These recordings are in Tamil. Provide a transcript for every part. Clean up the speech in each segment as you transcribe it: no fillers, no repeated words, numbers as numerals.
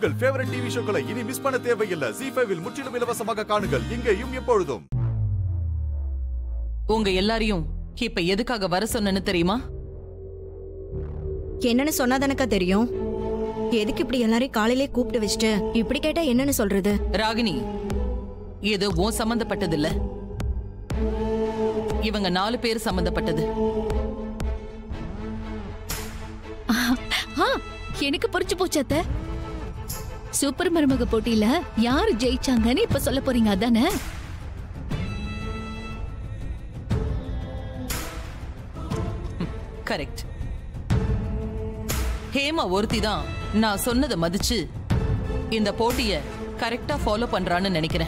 உங்கள் ஃபேவரட் டிவி ஷோக்களை இனி மிஸ் பண்ண தேவையில்லை. ZEE5 இல் முற்றிலும் இலவசமாக காணுங்கள். இங்கேயும் எப்பொழுதும். உங்க எல்லாரையும் இப்ப எதுக்காக வர சொன்னேன்னு தெரியுமா? என்னன்னு சொன்னாதானக்கா தெரியும். எதுக்கு இப்படி எல்லாரையும் காலையிலே கூப்பிட்டு வச்சுட்டு இப்படி கேட்டா என்னன்னு சொல்றது? ராகினி, இது உன் சம்பந்தப்பட்டது இல்ல, இவங்க 4 பேர் சம்பந்தப்பட்டது. எனக்கு புரிஞ்சு போச்சு அத்தை. சூப்பர் மருமக போட்டியில யாரு ஜெயிச்சாங்கன்னு இப்ப சொல்ல போறீங்க அதானே? கரெக்ட். ஹேமா ஒருத்தி தான் நான் சொன்னதை மதிச்சு இந்த போட்டிய கரெக்டா ஃபாலோ பண்றான்னு நினைக்கிறேன்.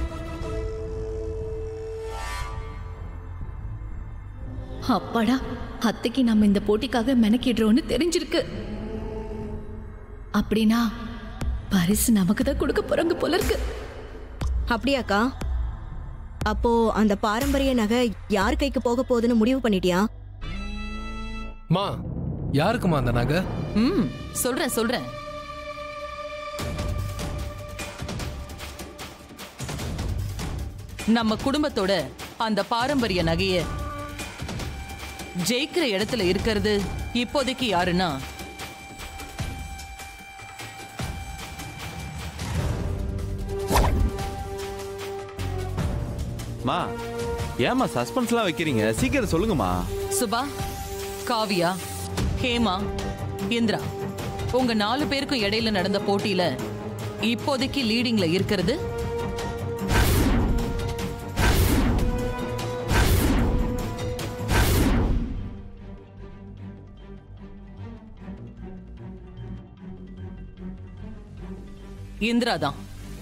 அப்பாடா, அத்தைக்கு நம்ம இந்த போட்டிக்காக மெனக்கிடுறோம்னு தெரிஞ்சிருக்கு. அப்படின்னா பரிசு நமக்கு தான் கொடுக்க போறாங்க போல இருக்கு. அப்படியாக்கா? அப்போ அந்த பாரம்பரிய நகை யார் கைக்கு போக போகுதுன்னு முடிவு பண்ணிட்டியா? மா, யாருக்குமா அந்த நகை? சொல்றேன். நம்ம குடும்பத்தோட அந்த பாரம்பரிய நகைய ஜெயிக்கிற இடத்துல இருக்கிறது இப்போதைக்கு யாருன்னா மா, ஏமா சஸ்பென்ஸ்லாம் வைக்கிறீங்க? சீக்கிரம் சொல்லுங்கம்மா. சுபா, காவியா, ஹேமா, இந்திரா, உங்க 4 பேருக்கும் இடையில நடந்த போட்டியில இப்போதைக்கு லீடிங்ல இருக்கிறது இந்திரா தான்.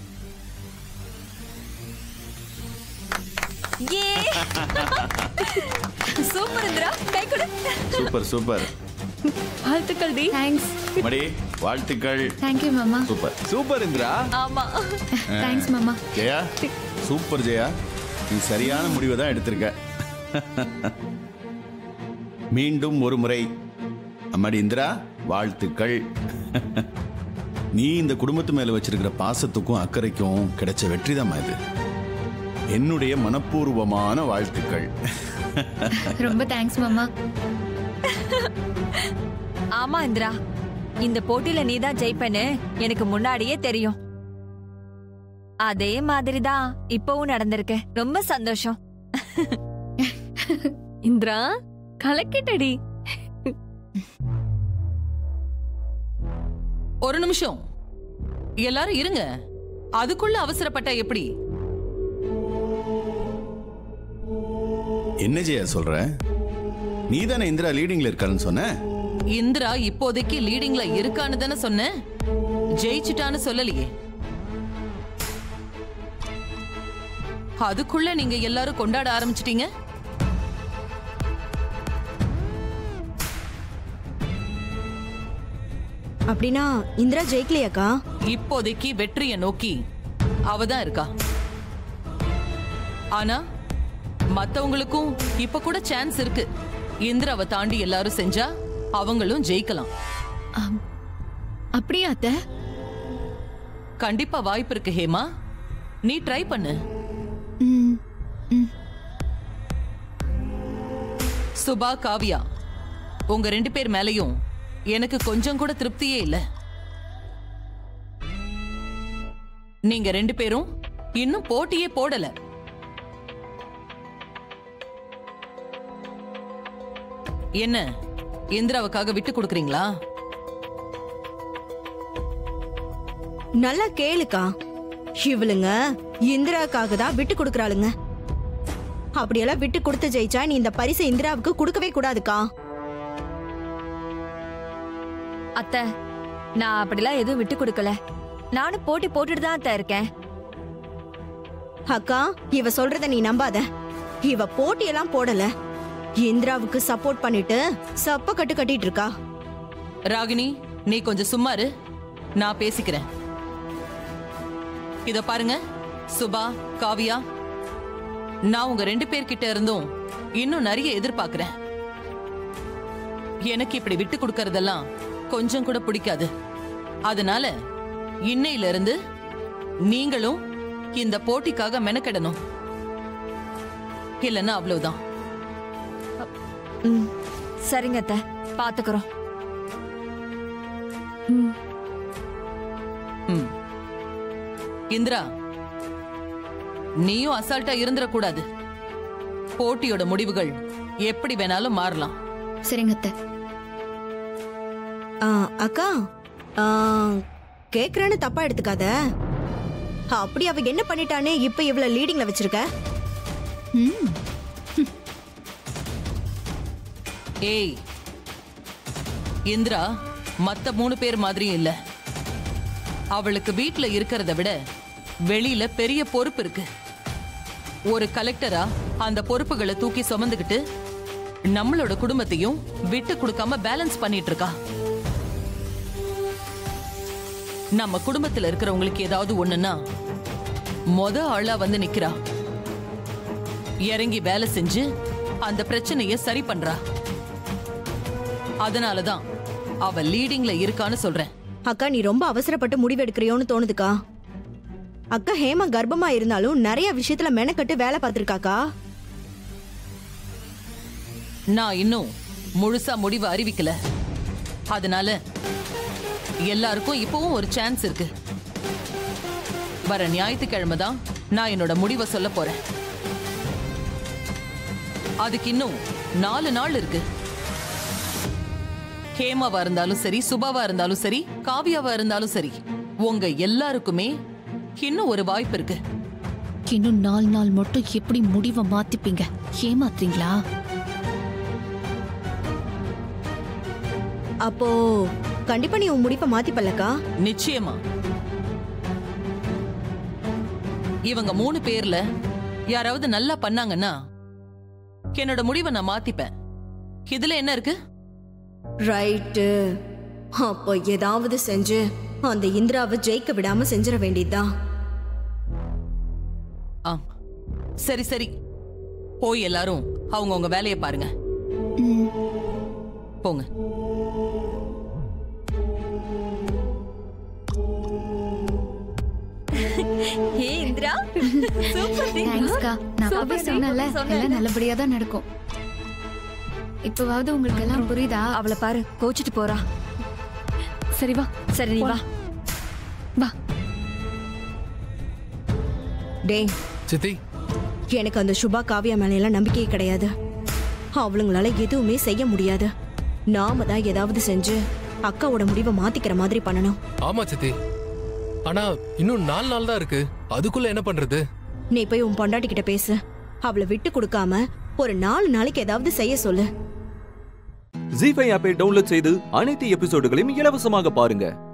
சூப்பர் இந்திரா, கை கொடு. Super super. வாழ்த்துக்கள் டி. தேங்க்ஸ் மடி, வாழ்த்துக்கள். தேங்க் யூ மாமா. Super super Indira. ஆமா, தேங்க்ஸ் மாமா. ஜெயா, சூப்பர் ஜெயா, நீ சரியான முடிவை தான் எடுத்திருக்க. மீண்டும் ஒரு முறை அம்மாடி இந்திரா, வாழ்த்துக்கள். நீ இந்த குடும்பத்து மேல வச்சிருக்கிற பாசத்துக்கும் அக்கறைக்கும் கிடைச்ச வெற்றிதான் இது. என்னுடைய மனப்பூர்வமான வாழ்த்துக்கள். ரொம்ப தேங்க்ஸ் மாமா. ஆமா இந்திரா, இந்த போட்டியில நீதான் ஜெயிப்பேன்னு எனக்கு முன்னாடியே தெரியும். அதே மாதிரிதான் இப்பவும் நடந்திருக்கு. ரொம்ப சந்தோஷம். இந்திரா, கலக்கிட்டடி. ஒரு நிமிஷம் எல்லாரும் இருங்க. அதுக்குள்ள அவசரப்பட்டா எப்படி? என்ன ஜெயா சொல்ற? நீ தானே இந்திரா லீடிங்ல இருக்கான்னு சொன்ன? இந்திரா இப்போதைக்கு லீடிங்ல இருக்கான்னு தானே சொன்னேன், ஜெயிச்சுட்டான்னு சொல்லலையே. அதுக்குள்ள நீங்க எல்லாரும் கொண்டாட ஆரம்பிச்சிட்டீங்க. அப்படின்னா இந்திரா ஜெயிக்கலையாக்கா? இப்போதைக்கு வெற்றியை நோக்கி அவதான் இருக்கா. ஆனா மத்தவங்களுக்கும் இப்ப கூட சான்ஸ் இருக்கு. இந்திராவை தாண்டி எல்லாரும் செஞ்சா அவங்களும் ஜெயிக்கலாம். அப்படியா அத்தை? கண்டிப்பா வாய்ப்பு இருக்கு ஹேமா, நீ ட்ரை பண்ணு. சுபா, காவியா, உங்க 2 பேர் மேலையும் எனக்கு கொஞ்சம் கூட திருப்தியே இல்ல. நீங்க 2 பேரும் இன்னும் போட்டியே போடல. என்ன இந்திராவுக்காக விட்டு கொடுக்கறீங்களா? நல்லா கேளுக்கா, இவளுங்க இந்திராவுக்காக தான் விட்டு கொடுக்கறாளுங்க. அப்படியெல்லாம் விட்டு கொடுத்து ஜெயிச்சா நீ இந்த பரிசை இந்திராவுக்கு கொடுக்கவே கூடாதுக்கா. அத்தை, நான் அப்படிலாம் எதுவும் விட்டு கொடுக்கல. நானும் போட்டி போட்டுட்டு தான் அத்தை இருக்கேன். அக்கா, இவ சொல்றத நீ நம்பாத. இவ போட்டியெல்லாம் போடல, இந்திராவுக்கு சப்போர்ட் பண்ணிட்டு சப்ப கட்டு கட்டிட்டு இருக்கா. ராகினி, நீ கொஞ்சம் சும்மா இரு, நான் பேசிக்கிறேன். இத பாருங்க சுபா, காவியா, நான் உங்க 2 பேர்கிட்ட இருந்தும் இன்னும் நிறைய எதிர்பார்க்கிறேன். எனக்கு இப்படி விட்டு கொடுக்கறதெல்லாம் கொஞ்சம் கூட பிடிக்காது. அதனால இன்னையில இருந்து நீங்களும் இந்த போட்டிக்காக மெனக்கெடணும். இல்லைன்னா அவ்வளவுதான். சரிங்க அத்தை, பாத்துக்கிறோம். இந்திரா, நீயும் அசால்ட்டா இருந்துடக்கூடாது. போட்டியோட முடிவுகள் எப்படி வேணாலும் மாறலாம். சரிங்க அத்தை. அக்கா, கேக்குறேன்னு தப்பா எடுத்துக்காத. அப்படி அவ என்ன பண்ணிட்டானே இப்ப இவ்வளவு லீடிங்ல வச்சிருக்க? ஏய் இந்திரா மத்த 3 பேர் மாதிரியும் இல்ல. அவளுக்கு வீட்ல இருக்கிறத விட வெளியில பெரிய பொறுப்பு இருக்கு. ஒரு கலெக்டரா அந்த பொறுப்புகளை தூக்கி சுமந்துக்கிட்டு நம்மளோட குடும்பத்தையும் விட்டு கொடுக்காம பேலன்ஸ் பண்ணிட்டு இருக்கா. நம்ம குடும்பத்துல இருக்கிறவங்களுக்கு ஏதாவது ஒண்ணுன்னா மொத ஆளா வந்து நிக்கிறா. இறங்கி வேலை செஞ்சு அந்த பிரச்சனைய சரி பண்றா. அதனாலதான் அவ லீடிங்ல இருக்கான்னு சொல்றேன். அக்கா, நீ ரொம்ப அவசரப்பட்டு முடிவெடுக்கிறியோன்னு தோணுதுக்கா. அக்கா ஹேமா கர்ப்பமா இருந்தாலும் நிறைய விஷயத்துல மெனக்கட்டு வேலை பார்த்திருக்காக்கா. நான் இன்னும் முழுசா முடிவு அறிவிக்கல. அதனால எல்லாருக்கும் இப்பவும் ஒரு சான்ஸ் இருக்கு. வர ஞாயிற்றுக்கிழமை தான் நான் என்னோட முடிவை சொல்ல போறேன். அதுக்கு இன்னும் 4 நாள் இருக்கு. ஹேமாவா இருந்தாலும் சரி, சுபாவா இருந்தாலும் சரி, காவியாவா இருந்தாலும் சரி, உங்க எல்லாருக்குமே இன்னும் ஒரு வாய்ப்பு இருக்கு. இன்னும் 4 நாள் மட்டும் எப்படி முடிவை மாத்திப்பீங்க? ஏமாத்துறீங்களா? அப்போ கண்டிப்பா நீ உன் முடிப்பை மாத்திப்பல்லக்கா? நிச்சயமா. இவங்க 3 பேர்ல யாராவது நல்லா பண்ணாங்கன்னா என்னோட முடிவை நான் மாத்திப்பேன். இதுல என்ன இருக்கு? ரைட்டு. அப்போ ஏதாவது செஞ்சு அந்த இந்திராவை ஜெயிக்க விடாம செஞ்சிட வேண்டியதுதான். சரி சரி, போய் எல்லாரும் அவங்கவுங்க வேலையை பாருங்க. போங்க. ஹே இந்திரா, சூப்பர் டி. தேங்க்ஸ்க்கா. நான் அப்பவே சொன்னேன்ல, எல்லாம் நல்லபடியா தான் நடக்கும். இப்பவாவது உங்களுக்கு எல்லாம் புரியுதா? அவளை பாரு, கோச்சிட்டு போறா. சரி வா. சரி நீ வா. வா. டேய் சித்தி, எனக்கு அந்த சுபா காவியா மேல எல்லாம் நம்பிக்கையே கிடையாது. அவளுங்களால எதுவுமே செய்ய முடியாது. நாம தான் ஏதாவது செஞ்சு அக்காவோட முடிவை மாத்திக்கிற மாதிரி பண்ணணும். ஆமா சித்தி. ஆனா இன்னும் 4 நாள் தான் இருக்கு. அதுக்குள்ள என்ன பண்றது? நீ போய் உன் பொண்டாட்டி கிட்ட பேசு. அவளை விட்டு கொடுக்காம ஒரு 4 நாளைக்கு ஏதாவது செய்ய சொல்லு. ஜீ5 ஆப்பை டவுன்லோட் செய்து அனைத்து எபிசோடுகளையும் இலவசமாக பாருங்க.